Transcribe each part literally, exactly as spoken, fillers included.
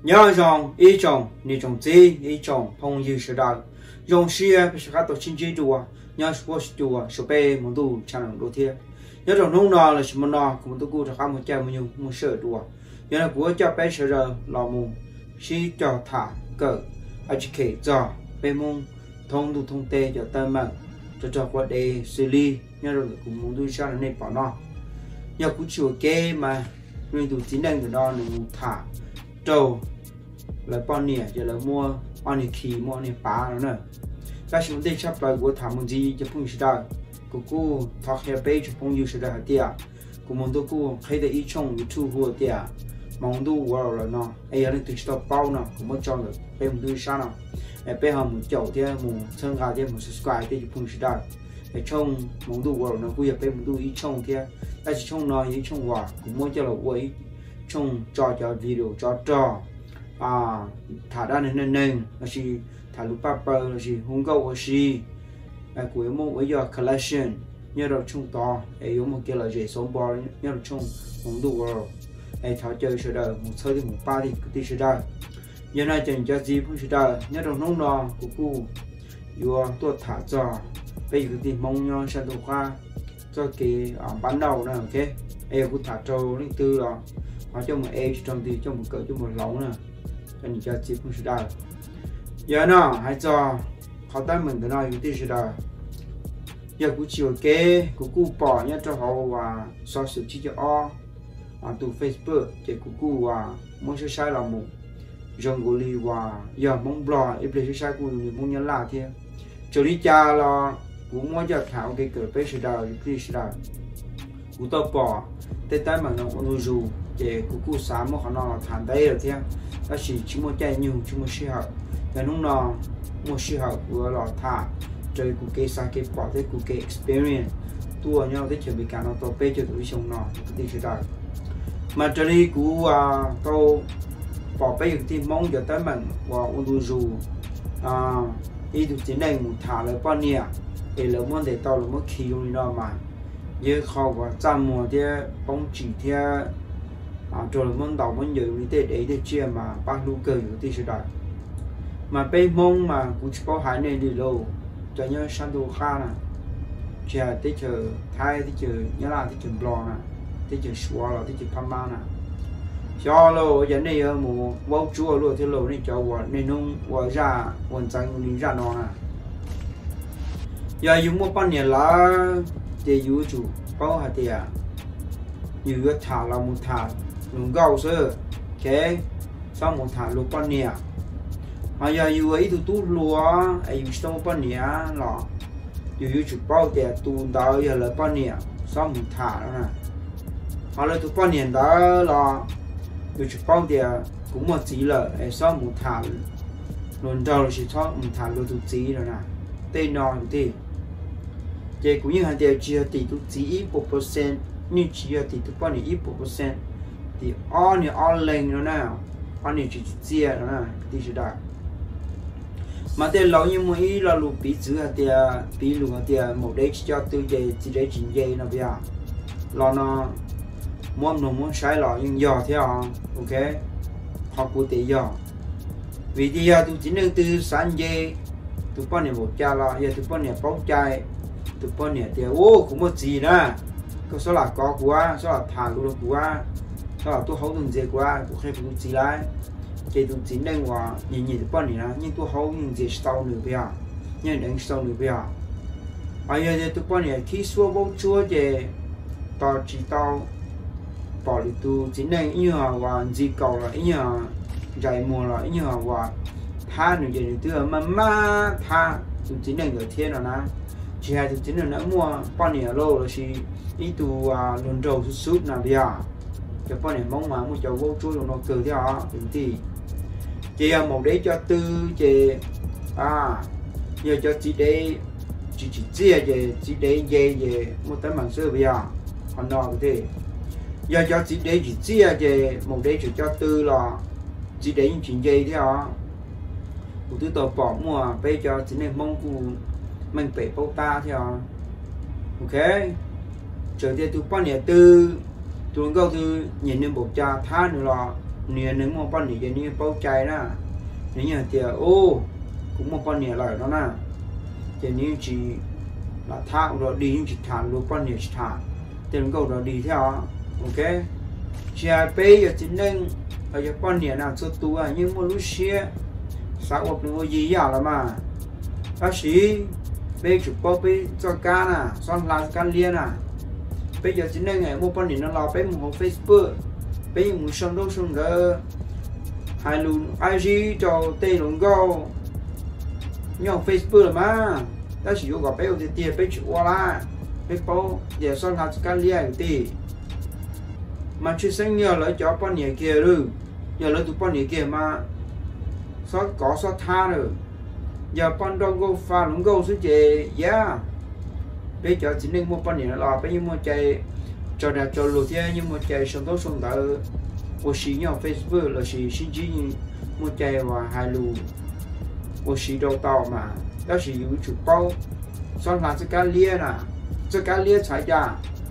nhớ rằng ý chồng ni chồng gì ý chồng phong yêu sự đời dùng xia phải khát tổ chính trị đùa nhớ sport đùa số pe muốn tu channel đôi thiệt nhớ rằng nông nọ là sự muốn nọ cũng tu cụ cho một chơi một nhiều một sợ đùa nhớ là của cho pe sợ rồi là mù si cho thả cỡ educate cho pe mông thông tu thông tê cho tâm mạng cho cho qua đề xử lý nhớ rồi cũng muốn tu channel này bảo nọ nhớ cũng chịu kê mà nên tu chính năng của nó là thả trâu lại bao nhiêu giờ là mua bao nhiêu khí mua nhiêu phá nữa nè các chúng tôi sắp lại của thảm một gì cho phong sự đời của cô thọ hệ bê cho phong yêu sự đời tiệt của mong tôi cô thấy được ý trong ý thu hùa tiệt mong tôi vào là nó ai là tôi stop bao nào cũng muốn cho được bê một đôi sao nào ai bê hầm một chậu tiệt một chân gà tiệt một subscribe tiệt cho phong sự đời ai trong mong tôi vào nó cô bê một đôi ý trong tiệt ai chỉ trong nói ý trong vào cũng muốn cho là quấy trong cho cho video cho cho à thả ra nên nên là gì thả lúc paper là gì không câu là gì ai cuối một bây giờ collection nhớ được chung to ai có một cái là gì số bò nhớ được chung không đủ rồi ai tháo chơi sẽ đời một thời thì một ba thì thì sẽ đời giờ này chẳng cho gì cũng sẽ đời nhớ được nông nọ của cô vừa tôi thả cho bây giờ thì mong nhau sẽ được qua cho cái ban đầu này ok ai cũng thả trâu đến tư rồi họ cho một e trong thì cho một cỡ cho một lóng nè cho những cái chip không sẽ đời giờ nó hãy cho họ tay mình cái này thì sẽ đời giờ cũng chịu kế cũng cụ bỏ nhá cho họ và so sánh chi cho o à từ Facebook để cũng cụ và muốn sẽ sai là một dòng của li và giờ mong blog ít để sai của người mong nhắn là thế cho đi cha là cũng muốn cho thảo cái cửa Facebook sẽ đời thì sẽ đời cũng tao bỏ tới tay mà nó cũng dù để cũng cụ sáng một khả năng là thản đây rồi thế đó chỉ chỉ một chạy nhiều chỉ một sự học cái lúc nào một sự học vừa là thả chơi cụ kê sa kê bỏ tới cụ kê experience tua nhau tới chuẩn bị cả nó to pe cho tụi chúng nó thì sẽ được mà cho đi cụ tôi bỏ pe thì mong cho tới mình và ôn dù à đi được chính này một thả lại bao nhiêu để lớn muốn để tao là mất khí luôn đó mà như khó và trăm mùa thì bóng chỉ theo à rồi muốn đầu muốn dự đi tới để để chia mà bao lưu cơ thì sẽ được mà bên mong mà cũng có hai này đi lâu cho nhớ sang đồ kha nè chờ tới chờ thay tới chờ nhớ là tới chờ bò nè tới chờ xóa là tới chờ pama nè cho lâu giờ này ở một bao chua luôn thì lâu này cho vợ nên nông vợ ra hoàn thành đi ra nó nè giờ dùng một bao nhiêu lá để dùng chủ bao hạt tiền nhiều cái thả là một thả lùng gạo sơ ok xong một thả lục bao nhiêu mà giờ dù ấy tụi tụt lúa ấy xong bao nhiêu là dù dù chụp bao tiền tụi đó giờ là bao nhiêu xong một thả đó nè mà là tụi bao nhiêu đó là dù chụp bao tiền cũng một chỉ là ấy xong một thả luôn đầu chỉ cho một thả luôn tụi chỉ rồi nè tên nó thì vậy cũng như hàng tiền chia tỷ tụi chỉ ít một percent như chia tỷ tụi bao nhiêu ít một percent thì all này all lên nó nào all này chỉ chia nó nè thì sẽ đạt mà tiền lâu như mấy là lục bí chữ hạt tiền bí lục hạt tiền một đấy cho tôi về chỉ để chỉnh dây nó bây giờ lo nó muốn nó muốn sai lo nhưng giờ thế à ok học của tỷ giờ vì thì giờ tôi chỉ nên từ sáng dây tôi bao nhiêu một cha là giờ tôi bao nhiêu bóng chai tôi bao nhiêu tiền ô cũng một gì nữa có số là có quá số là thả luôn quá số là tôi hậu từng gì quá tôi khai phụ gì lại cái tôi chỉ nênว่าnhìn nhìn bao nhiêu nhưng tôi hậu những gì sau nữa bây giờ nhưng đến sau nữa bây giờ bây giờ tôi bao nhiêu khi xua bông chúa thì tao chỉ tao bỏ đi tôi chỉ nên như là gì cầu là như là dạy mùa là như là tha nữa gì nữa mà mà tha tôi chỉ nên người thiên rồi nè chỉ hai tôi chỉ nên nó mua bao nhiêu lô là gì ý tôi luôn đầu suốt suốt là bây giờ cho bao nhiêu mong mà mua cho vô chúa nó cười theo họ thì chị một đấy cho tư chị à giờ cho chị để chị chỉ chia về chị để về về một tấm bằng sơ bây giờ còn nó thì giờ cho chị để chị chia về một đấy chỉ cho tư là chị để những chuyện gì thế họ của tôi tổ bỏ mua bây giờ chị nên mong của mình phải bao ta theo ok trở thì tôi bao nhiêu tư tôi câu từ nhìn lên bộ cha tha nữa là nè nếu mà bọn nè giờ nè bao trái na nếu như thì ô cũng một bọn nè lại đó na thì nếu chỉ là thang rồi đi những chỉ thang luôn bọn nè chỉ thang tiền cầu rồi đi theo ok chỉ bây giờ chỉ nên ở giờ bọn nè nào cho tu à nhưng mà lúc xưa sao học được gì vậy là mà bác sĩ bây chụp bao bây cho cá nè son là cá liên à bây giờ chỉ nên ngày mua bọn nè nó là bây một Facebook bây giờ muốn xong đâu xong đó hai luôn i giê cho tên luôn go nhau Facebook là mà ta sử dụng gọi bây giờ tiền bây chụp qua la bây bao giờ son là cá liên thì mà chưa sinh nhờ lấy cho bọn nè kia luôn giờ lấy tụi bọn nè kia mà sao có sao tha nữa giờ bọn đâu go pha luôn go số chế yeah bây giờ chỉ nên mua bọn nè là bây giờ mua chạy cho đẹp cho lụt thế nhưng mà chạy xong tốt xong tới ô xí nhau Facebook là xí xin chỉ mua chạy và hai lù ô xí đầu tàu mà đó chỉ dùng chụp bao xong là cái cá lia nè cái cá lia chạy ra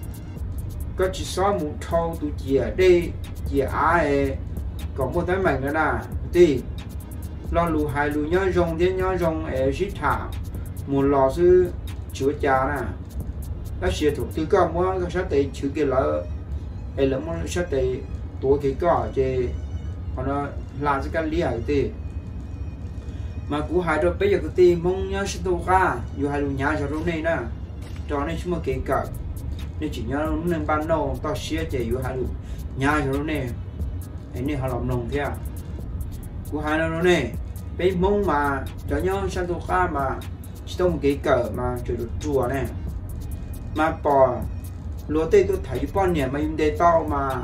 có chỉ xóa một thâu tụi chị đây chị ai còn một cái mảnh nữa nè thì lo lù hai lù nhớ rong thế nhớ rong ở xí thả một lò sư chữa trà nè nó sẽ thuộc từ cái mua cái sát tệ chữ cái lỡ ấy là mua sát tệ tuổi cái có chứ còn nó làm cái lý hải thì mà cú hai đôi bây giờ cái tiền mong nhớ sẽ đâu cả dù hai lù nhà cho lúc này nè cho nên chúng mà kể cả nên chỉ nhớ lúc nên ban đầu tao xia chỉ dù hai lù nhà cho lúc này ấy nên họ làm nồng thế à cú hai nó lúc này bây mong mà cho nhớ sẽ đâu cả mà chỉ tao một cái cỡ mà chỉ được chùa này mà bỏ lúa tây tôi thấy bọn nhỉ mà im đề tao mà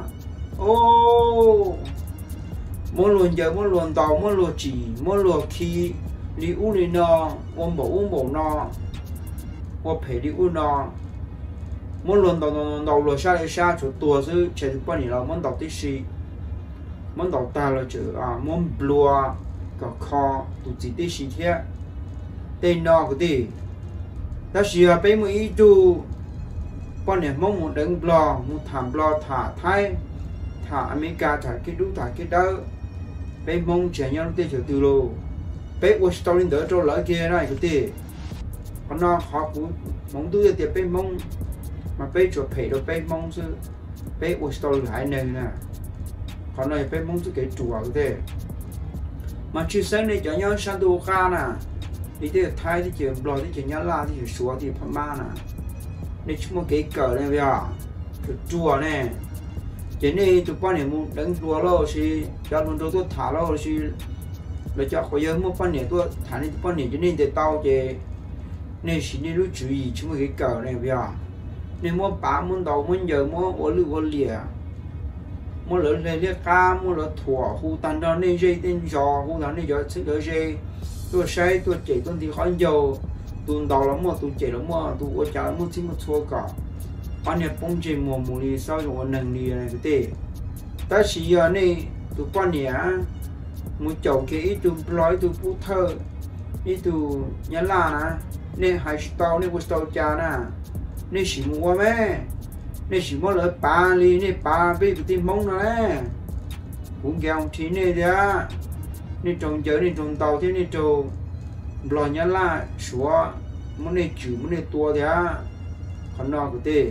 ô muốn luôn giờ muốn luôn tàu muốn luôn chỉ muốn luôn khi đi u đi no ôm bộ ôm bộ no ôm phải đi u no muốn luôn tàu tàu lúa xa đi xa chỗ tua chứ chạy được bọn nhỉ là muốn tàu tí xì muốn tàu ta là chữ à muốn lúa cả kho tụ chỉ tí xì thế tên no cái gì ta chỉ là bây mới chú bọn này mong một đấng blo một thảm blo thả thái thả America thả cái đúng thả cái đó bây mong trẻ nhau tới chỗ từ lô bây ở story đỡ cho lỡ kia này cái gì còn nó họ cũng mong tôi thì bây mong mà bây chỗ phải đâu bây mong chứ bây ở story lại này nè còn này bây mong tôi cái chùa cái gì mà chưa sáng này cho nhau sang đồ kha nè đi tới Thái thì chỉ blo thì chỉ nhớ la thì chỉ xóa thì phàm ma nè nên chúng cái cờ này bây giờ cái chùa này chỉ nên tụi con này muốn đánh chùa lo thì cho luôn tôi thả lo thì là cho khỏi giờ mua con này tôi thả nên tụi con này cho nên để tao thì nên chỉ nên lúc chú ý chúng cái cờ này bây giờ nên mua bả muốn đầu muốn giờ mua ô lư ô lìa mua lợn này liệt ca mua lợn thua khu tan đó nên dây tên giò khu tan nên giò sức đỡ dây tôi say tôi chạy tôi thì khó dầu tôi đầu lắm mà tôi chạy lắm mà tôi ở chợ mua xin một số cả anh em bông chơi mùa mùa đi sau rồi nâng đi này cái tê ta chỉ giờ này tôi quan nhỉ một chậu cái ít tôi nói tôi phút thơ ít tôi nhớ là nè nên hai tàu nên một tàu trà nè nên chỉ mua mẹ nên chỉ mua lợi ba ly nên ba bây giờ tìm mông nè cũng kêu thì này đấy nên trồng chợ nên trồng tàu thế nên trồng lò nhá là xóa muốn này chữ muốn này tua thế còn nó cái tê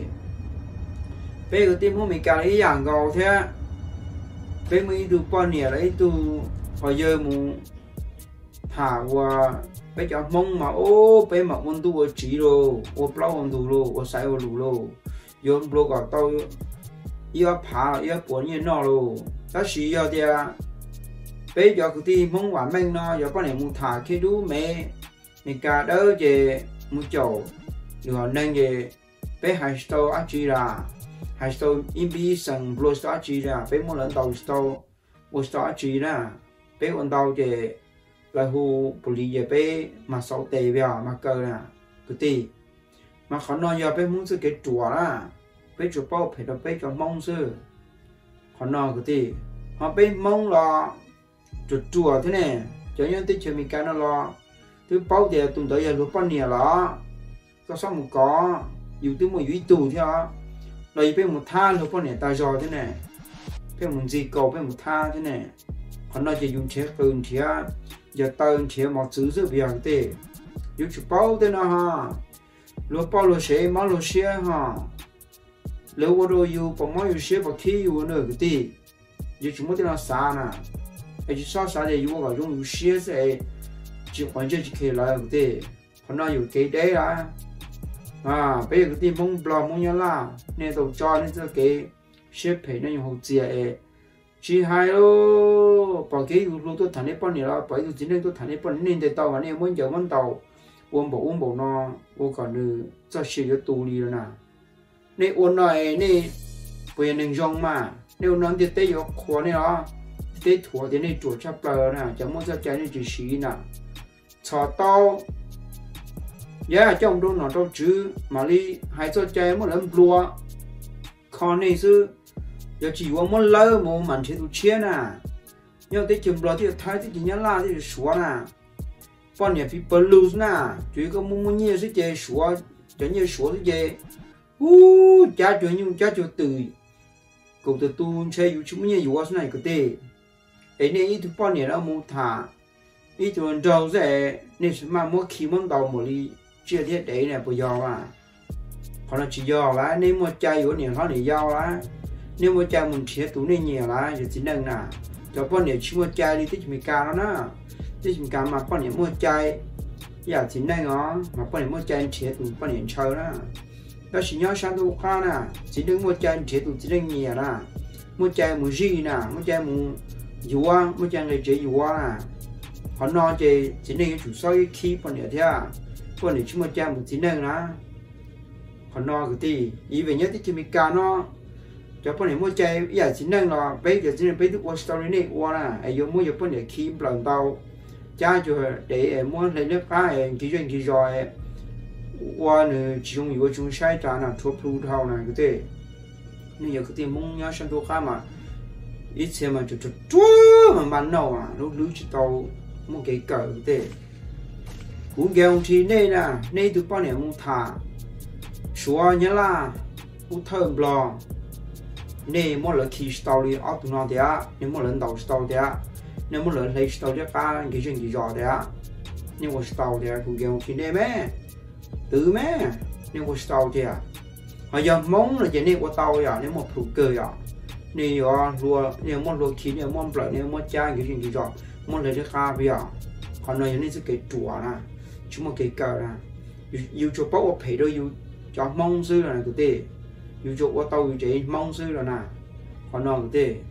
bây giờ tìm không mình cả lấy dạng gầu thế bây mới từ bao nhiêu lấy từ hồi giờ muốn thả qua bây giờ mong mà ô bây mà muốn tu ở chỉ rồi ô bao muốn tu rồi ô sai ô lù rồi giờ bao cả tao yêu phá yêu bốn như nó rồi ta chỉ giờ thì bây giờ cái mong hoàn mình nó giờ bao nhiêu muốn thả cái đu mẹ mình cả đỡ về một chỗ rồi nên về bây hai store ăn chi là hai store in bi sang blue store chi là bây một lần đầu store một store chi là bây lần đầu về là hồ bù lì về bây mà sau tệ về mà cơ nè cái gì mà khó nói giờ bây muốn sự cái chùa là bây chùa bao phải là bây cho mong sự khó nói cái gì họ bây mong là chùa chùa thế này cho nên tích chơi mình cái nó lo thứ bao giờ tuần tới giờ lúc bao nhiêu đó có sao một có dù tôi một duy tù theo rồi bên một tha lúc bao nhiêu tài giò thế này phải muốn gì cầu phải một tha thế này họ nói chỉ dùng chế tường chế giờ tường chế một chữ rất việc thế dùng chụp bao thế nào ha lúa bao lúa xe máu lúa xe ha lúa vào rồi dùng bao máu dùng xe bao khí dùng nữa cái gì dùng chụp một thế nào xa nè ai chỉ sao xa thì dùng vào dùng dùng xe sẽ chỉ hoàn全chỉ kể lại cái gì họ nói dùng cái đấy à à bây giờ cái gì mông bò mông nhá la nên đầu cho nên cái cái xếp phải nó dùng hậu chia chỉ hai lô bảo cái lô tôi thằng ấy bao nhiêu là bảo tôi chỉ nên tôi thằng ấy bao nên để tàu mà nên muốn giờ muốn tàu uống bổ uống bổ nó uống còn nữa cho xịt cho tù đi rồi nè nên uống này nên bây giờ nên dùng mà nếu nó thì tây có khoa này đó tây thua thì nên chuột chắp bờ nè chẳng muốn cho trái nên chỉ xí nè chó tàu giá trong đó nó đâu chứ mà đi hai cho trái một lần lúa con này chứ giờ chỉ có một lơ một mảnh chế độ chia nè nhưng tới chừng đó thì thái thì chỉ nhớ là thì xóa nè bọn nhà phi blues nè chỉ có mua mua nhiều sẽ chơi xóa cho nhiều xóa sẽ chơi u cha chơi nhưng cha chơi từ cầu từ tu chơiอยู่chúng nhiềuอยู่này cái tê ấy nên ít bọn nhà nó mua thả ít tuần đầu sẽ nên mà mua khí món đầu một ly chia thiết đấy này bây giờ mà họ là chỉ giờ là nên mua chai của nhà họ để giao lá nếu mua chai mình chia tủ này nhiều lá giờ chỉ nâng nè cho bọn này chỉ mua chai đi tích mình cao đó nè tích mình cao mà bọn này mua chai giờ chỉ nâng đó mà bọn này mua chai chia tủ bọn này chơi đó đó chỉ nhớ sang đâu khác nè chỉ đừng mua chai chia tủ chỉ nâng nhiều nè mua chai mua gì nè mua chai mua dừa mua chai này chỉ dừa nè họ nói chỉ chỉ nâng cái chủ số khi bọn này thế à bọn này chỉ mua chai một chỉ nâng nè họ nói cái gì ý về nhất thì mình cao nó cho bọn này mua chai giờ chỉ nâng là bây giờ chỉ là bây giờ story này qua là ai dùng mua giờ bọn này khi lần đầu cha cho để mua lấy nước cá kỹ chuyện kỹ rồi qua nữa chỉ dùng nhiều chúng sai trả là thuốc lưu thao này cái gì nên giờ cái tiền mong nhớ sang thuốc cá mà ít xem mà chụp chụp chúa mà bán nào à lúc lưới chỉ tàu mua cái cờ cái gì cũng kêu thì này nè này tụi bọn này mua thả xóa nhớ là u thơm bò nè mỗi lần khi story ở tụi nó thế á nếu mỗi lần đầu story thế á nếu mỗi lần lấy story cả cái chuyện gì rõ thế á nếu một story thế cũng kêu thì nè mẹ tự mẹ nếu một story thế à họ giờ mong là chỉ nên của tàu à nếu một phụ cơ à nếu à lúa nếu một lúa khí nếu một lợi nếu một cha cái chuyện gì rõ một lấy cái cá bây à họ nói nên sẽ cái chùa nè chúng một cái cờ nè yêu cho bao phải đâu yêu cho mong sư là cái gì yêu cho qua tàu chỉ mong sư là nè họ nói cái gì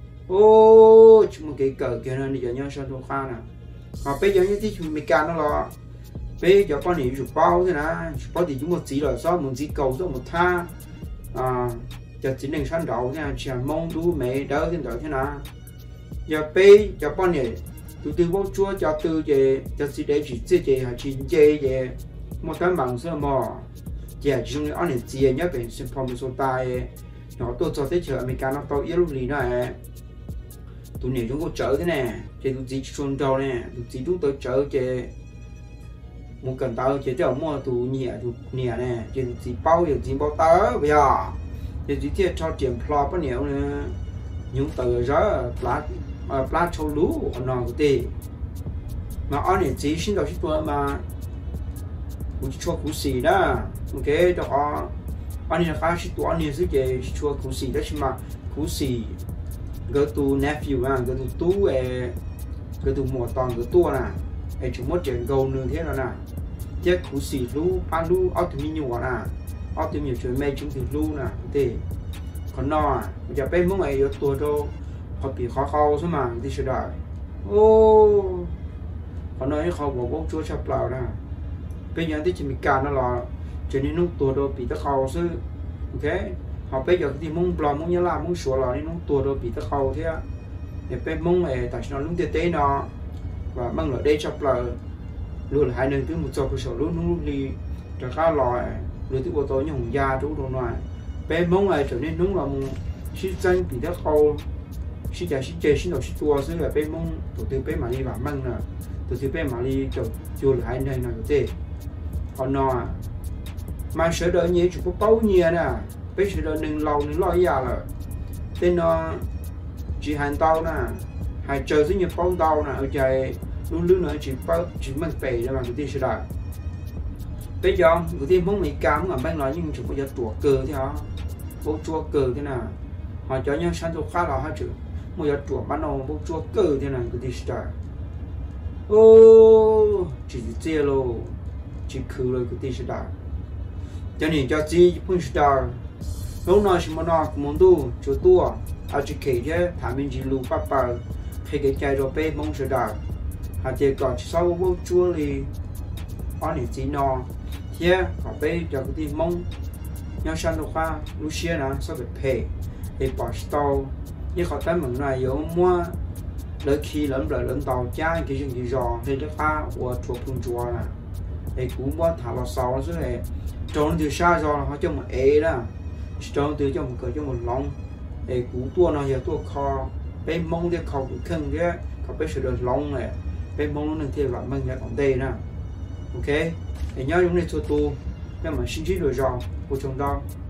ô chúng một cái cờ kia nên giờ nhau sao đâu khác nè họ bây giờ như thế chúng mình can nó là bây giờ con này chụp bao thế nè chụp bao thì chúng một chỉ là sao một chỉ cầu sao một tha à giờ chỉ nên săn đầu nha chỉ mong đu mẹ đỡ thế đỡ thế nào giờ bây giờ con này từ từ bốc chúa cho từ về cho chỉ để chỉ chỉ về hay chỉ về về một cái bằng sơ mò giờ chúng anh này chia nhớ về sinh phong số tài nó tôi cho tới chợ America nó to yếu lúc lý này tụi này chúng có chợ thế này thì tụi chỉ xuân đầu này tụi chỉ chúng tôi chợ về một cần tao chỉ cho mua tụi nhẹ tụi nhẹ này thì tụi chỉ bao giờ chỉ bao tớ bây giờ thì chỉ thiệt cho tiền plo bao nhiêu nữa những tờ đó lá lá châu lú nó cái gì mà anh này chỉ xin đầu chỉ tôi mà cũng cho cú xì đó ok cho họ anh này khá chỉ tôi anh này sẽ cái cho cú xì đó chứ mà cú xì cái tu nephew à cái tu tu cái cái tu một toàn cái tu nè cái chúng một chuyện cầu nữa thế là nè chết cú xì lú ba lú ở tụi mình nhiều nè ở tụi mình chuyện mấy chúng thì lú nè thì còn nó bây giờ bé muốn ấy ở tuổi đâu họ bị khó khâu số mà thì sẽ đợi ô họ nói họ bảo bố chúa chập lào nè bây giờ thì chỉ mình cản nó là cho nên nó tuổi đâu bị tất khâu chứ ok họ bây giờ thì muốn làm muốn nhớ làm muốn sửa là nên nó tuổi đâu bị tất khâu thế để bé muốn ấy tại sao nó luôn tế nó và mang lại đây chập lào luôn hai nơi thứ một chỗ cơ sở luôn luôn đi trở khá lòi rồi thứ bộ tối nhung da chú đồ ngoài bé muốn ấy trở nên đúng là một chiếc danh bị tất khâu xin chào xin chơi xin đầu xin tua xứ là bé mong tổ tư bé mà đi vào măng nè tổ tư bé mà đi chụp chùa lại này là cái gì họ nói mà sợ đợi nhiều chụp có bao nhiêu nè bé sợ đợi đừng lâu đừng lo già rồi tên nó chỉ hành tàu nè hay chờ rất nhiều bóng tàu nè ở chạy luôn luôn nữa chỉ bao chỉ mình bể ra bằng cái tiền sẽ đại bây giờ cái tiền mong mấy cám ở bên nói nhưng chúng bây giờ chùa cờ thế hả bố chùa cờ thế nào họ cho nhau sang chỗ khác là hai chữ một giờ chùa ban đầu bố chùa cờ thế này cái tiền sẽ đại ô chỉ chia lô chỉ khử rồi cái tiền sẽ đại cho nên cho gì cũng sẽ đại lúc nào chúng nó cũng muốn tu chỗ tu à chỉ kể chứ thà mình chỉ lù pháp bảo khi cái chạy rồi bé mong sẽ đại họ chỉ còn sau bố chùa thì anh ấy chỉ nó thế họ bé cho cái gì mong nhau sang đâu qua lúc xưa nó sẽ phải pay để bỏ tàu như họ tới mừng này yếu mua đôi khi lớn rồi lớn tàu cha cái chuyện gì rồi thì nó pha của thuộc phương chùa là để cũng mua thả vào sau nó sẽ trốn từ xa rồi họ cho một ế đó trốn từ cho một cửa cho một lòng để cũng tua nó giờ tua kho bé mong để kho cũng khăn thế họ bé sẽ được lòng này bé mong nó thêm vào mang ra còn đây nè ok để nhớ chúng này cho tu nhưng mà xin chỉ rồi rồi của chúng ta